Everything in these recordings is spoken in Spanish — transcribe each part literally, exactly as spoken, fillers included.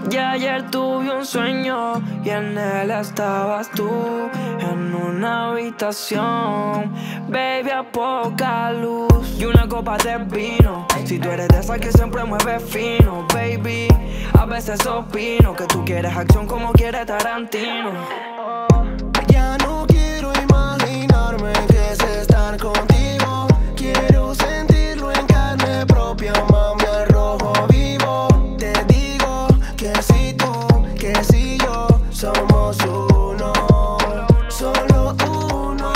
Y ayer tuve un sueño y en él estabas tú, en una habitación, baby, a poca luz y una copa de vino. Si tú eres de esa que siempre mueve fino, baby, a veces opino que tú quieres acción como quiere Tarantino. Ya no quiero imaginarme que es estar contigo. Quiero sentirlo en carne propia, mami, al rojo vivo. Te digo que si tú, que si yo somos uno, solo uno.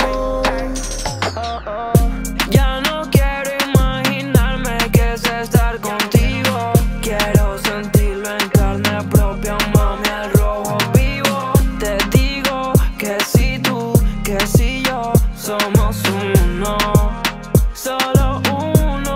Ya no quiero imaginarme que es estar contigo. Quiero sentirlo en carne propia, mami, al rojo vivo. Te digo que si tú, que si yo somos uno, solo uno.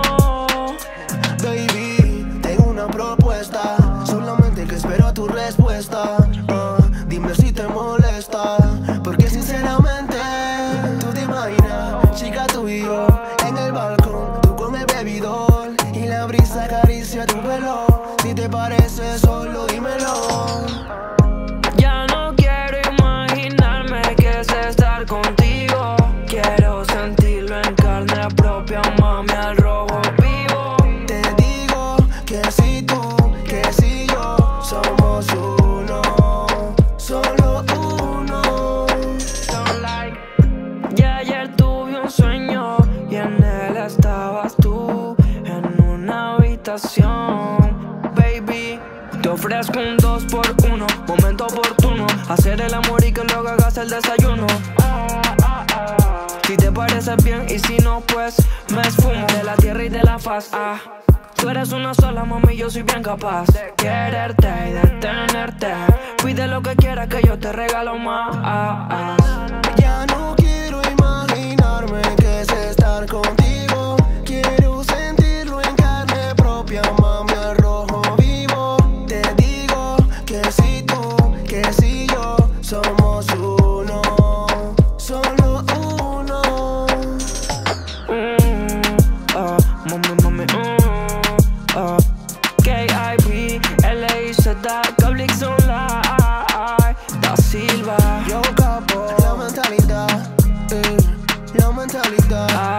Baby, tengo una propuesta, solamente que espero tu respuesta. uh, Dime si te molesta, porque sinceramente tú te imaginas, chica, tú y yo en el balcón, tú con el bebidor y la brisa acaricia tu pelo. Si te parece, solo dímelo. Ya no quiero imaginarme que es estar contigo. Quiero sentirlo en carne propia, mami, al rojo vivo. Te digo que si tú, que si yo somos uno, solo uno. Y ayer tuve un sueño y en él estabas tú, en una habitación, baby. Te ofrezco un dos por uno, momento oportuno, hacer el amor y que luego hagas el desayuno. Si te parece bien y si no, pues me esfumo de la tierra y de la faz. Ah, tú eres una sola, mami, yo soy bien capaz de quererte y de tenerte. Pide lo que quieras que yo te regalo más. Ya no quiero imaginarme que es estar contigo. Quiero sentirlo en carne propia, mami, al rojo vivo. Te digo que si tú, que si yo somos uno, solo uno. Mm, ah, mami, mami, mm, ah. K I B, L I Z, Cablix Online, Da Silva. Yo capo, la mentalidad, eh, la mentalidad.